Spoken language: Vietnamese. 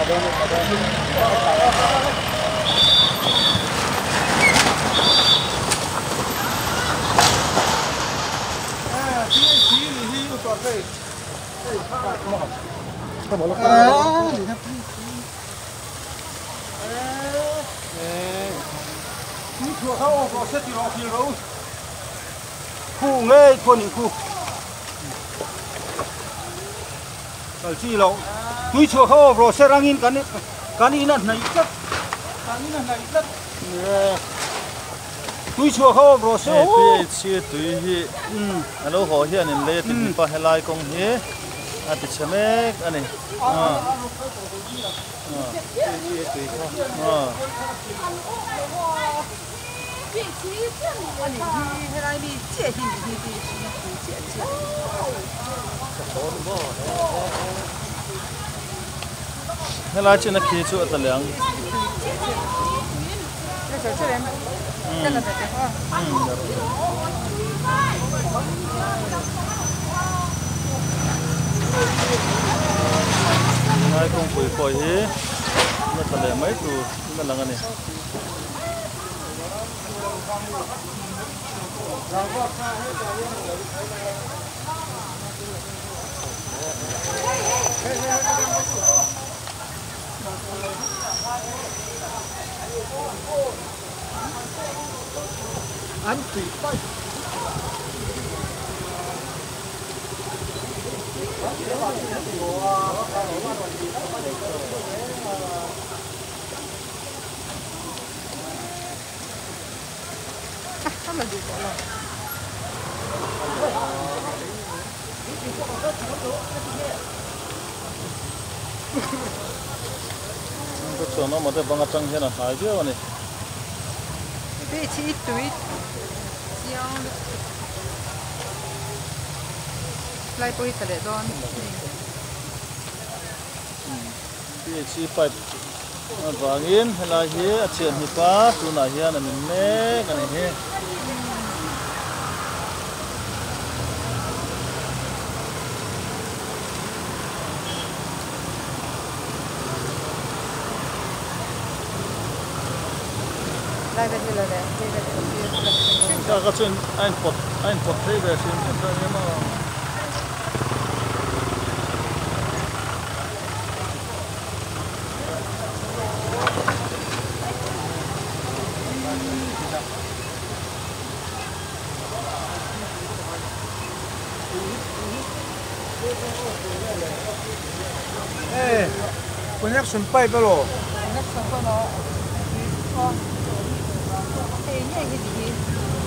khu nghe con những khu ở chi lâu túi chùa khâu rồi sẽ răng in cái này này rất túi chùa khâu rồi sẽ chia túi hi alo họ hiện nên lấy tiền pa helai công hi à thì xem anh này helai chuyện là kia chỗ tận láng hai con quỷ quỷ hết nó thật là mấy tù nó là cái này ăn thịt bay không là gì cả cái chỗ nó mà để bằng trăng thế nào phải chứ này vị trí túi lại bôi thật để đón vị trí phải vàng yên hay là gì chuyện gì cả tu nào gì là mình mê cái này hết lại về đây là đây cái chuyện anh pot thấy về xem cái này mà con nhắc xuân bay bao lô nó sống qua nó thì nhảy cái gì